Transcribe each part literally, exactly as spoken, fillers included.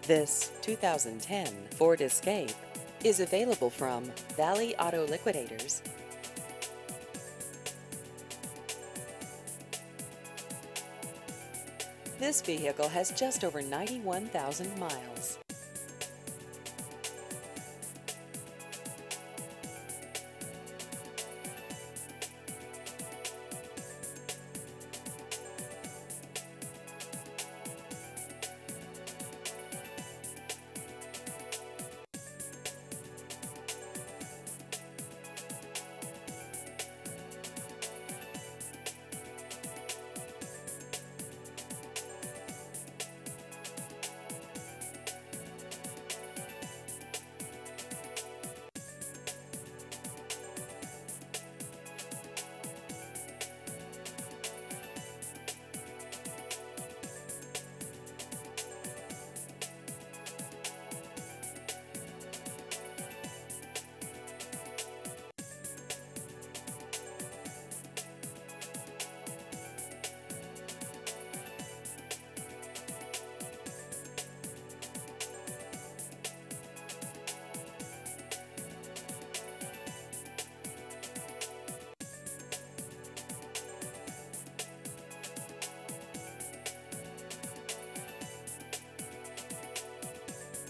This two thousand ten Ford Escape is available from Valley Auto Liquidators. This vehicle has just over ninety-one thousand miles.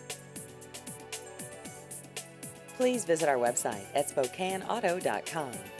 Please visit our website at Spokane Auto dot com.